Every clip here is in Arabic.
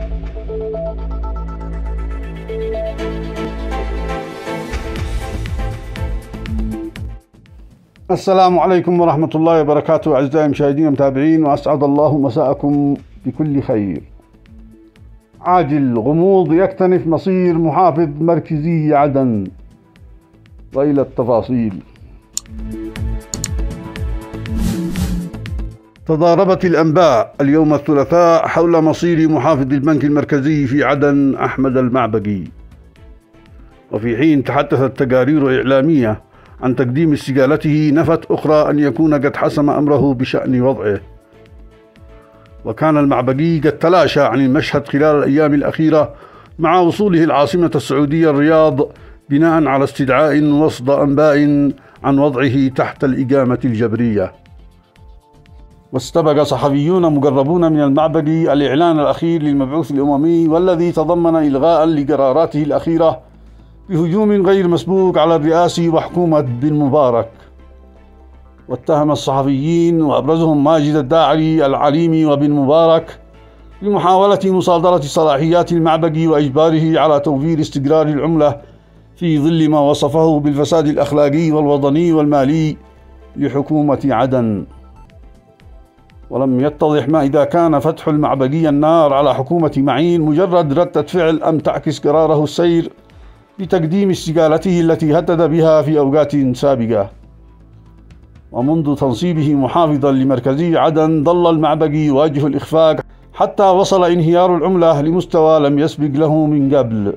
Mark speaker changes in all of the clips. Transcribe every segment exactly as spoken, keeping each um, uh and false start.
Speaker 1: السلام عليكم ورحمة الله وبركاته أعزائي المشاهدين والمتابعين، وأسعد الله مساءكم بكل خير. عاجل غموض يكتنف مصير محافظ مركزي عدن، وإلى التفاصيل. تضاربت الأنباء اليوم الثلاثاء حول مصير محافظ البنك المركزي في عدن أحمد المعبقي، وفي حين تحدثت تقارير إعلامية عن تقديم استقالته، نفت أخرى أن يكون قد حسم أمره بشأن وضعه. وكان المعبقي قد تلاشى عن المشهد خلال الأيام الأخيرة مع وصوله العاصمة السعودية الرياض، بناء على استدعاء وصد أنباء عن وضعه تحت الإقامة الجبرية. واستبق صحفيون مقربون من المعبقي الإعلان الأخير للمبعوث الأممي، والذي تضمن إلغاء لقراراته الأخيرة بهجوم غير مسبوق على الرئاسة وحكومة بن مبارك. واتهم الصحفيين وأبرزهم ماجد الداعري العليمي وبن مبارك بمحاولة مصادرة صلاحيات المعبقي وإجباره على توفير استقرار العملة في ظل ما وصفه بالفساد الأخلاقي والوطني والمالي لحكومة عدن. ولم يتضح ما إذا كان فتح المعبقي النار على حكومة معين مجرد ردة فعل، أم تعكس قراره السير بتقديم استقالته التي هدد بها في أوقات سابقة. ومنذ تنصيبه محافظا لمركزي عدن ظل المعبقي يواجه الإخفاق، حتى وصل انهيار العملة لمستوى لم يسبق له من قبل.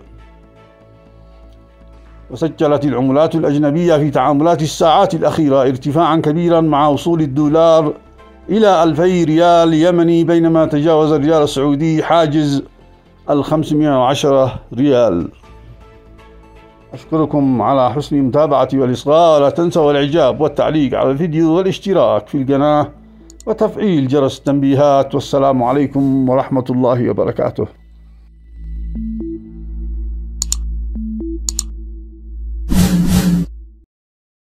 Speaker 1: وسجلت العملات الأجنبية في تعاملات الساعات الأخيرة ارتفاعا كبيرا مع وصول الدولار إلى ألفي ريال يمني، بينما تجاوز الريال السعودي حاجز الخمسمائة وعشرة ريال. أشكركم على حسن المتابعة والإصغاء، لا تنسوا الإعجاب والتعليق على الفيديو والاشتراك في القناة وتفعيل جرس التنبيهات. والسلام عليكم ورحمة الله وبركاته.